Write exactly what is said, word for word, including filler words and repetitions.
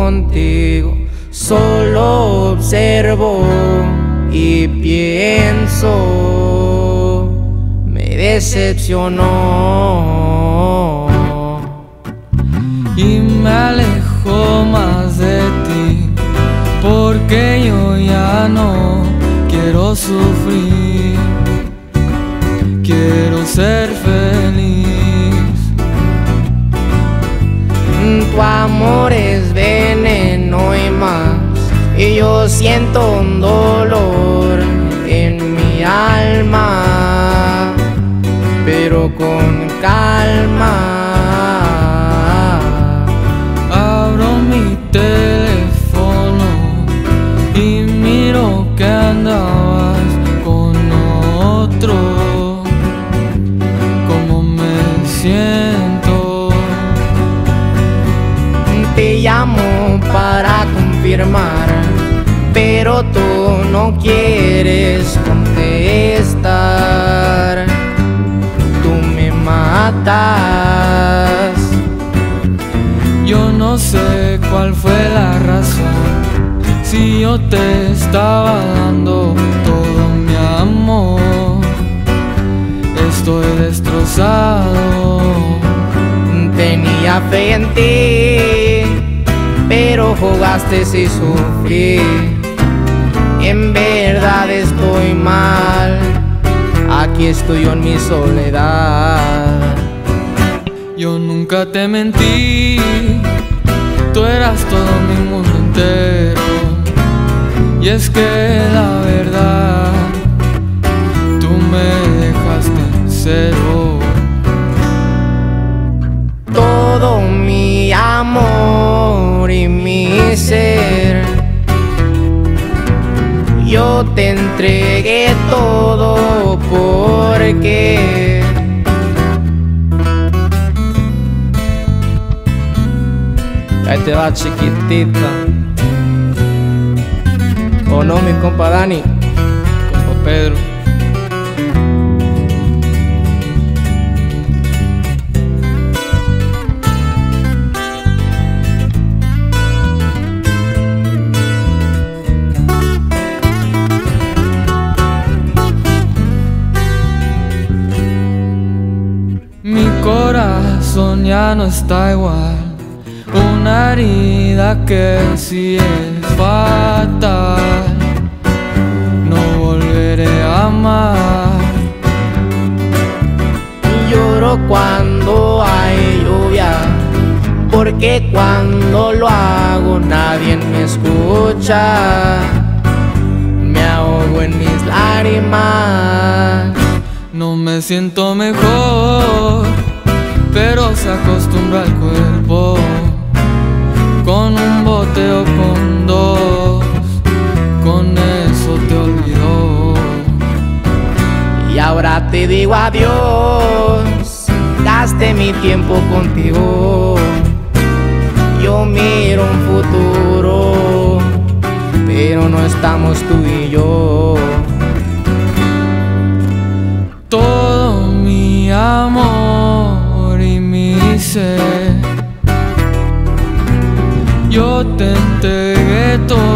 contigo, solo observo y pienso, me decepcionó y me alejo más de ti, porque yo ya no quiero sufrir, quiero ser feliz. Tu amor es veneno y más, y yo siento un dolor en mi alma, pero con calma. Abro mi teléfono y miro que andabas con otro. ¿Cómo me siento? Te llamo para confirmar, pero tú no quieres contestar. Tú me matas. Yo no sé cuál fue la razón, si yo te estaba dando todo mi amor. Estoy destrozado. Tenía fe en ti, pero jugaste y sufrí. En verdad estoy mal, aquí estoy yo en mi soledad. Yo nunca te mentí, tú eras todo mi mundo entero. Y es que la verdad, tú me dejaste en cero. Todo mi amor y mi ser, yo te entregué todo porque ahí te va, chiquitita. ¿O no, mi compa Dani? Compa Pedro. Mi corazón ya no está igual, una herida que sí es fatal. No volveré a amar. Lloro cuando hay lluvia, porque cuando lo hago nadie me escucha. Me ahogo en mis lágrimas. No me siento mejor, pero se acostumbra al cuerpo. Con un bote o con dos, con eso te olvidó. Y ahora te digo adiós, gasté mi tiempo contigo. Yo miro un futuro, pero no estamos tú y yo. Todo mi amor y mi ser, yo te entregué todo.